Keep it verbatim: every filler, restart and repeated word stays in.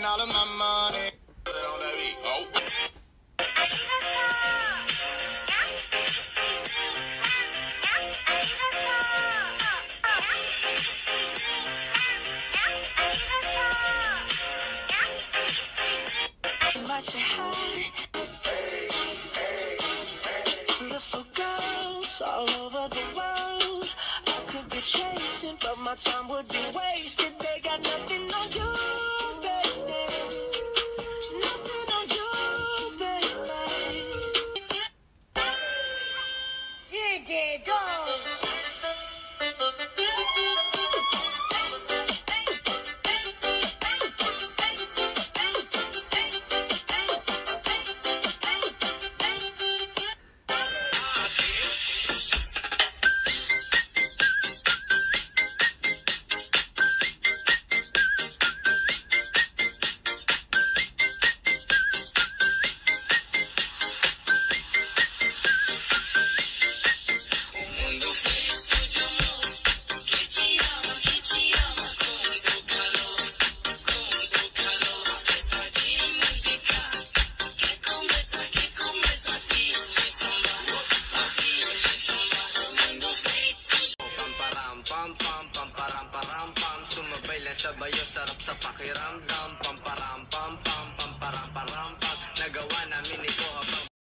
all of my money. Oh. Watch it high. Beautiful girls all over the world. I could be chasing, but my time would be wasted. They got nothing on you, baby. Nothing on you, baby. You did sumabay lang sa bayo, sarap sa pakiramdam. Pamparam pam pam pamparam param pam. Nagawa namin ito habang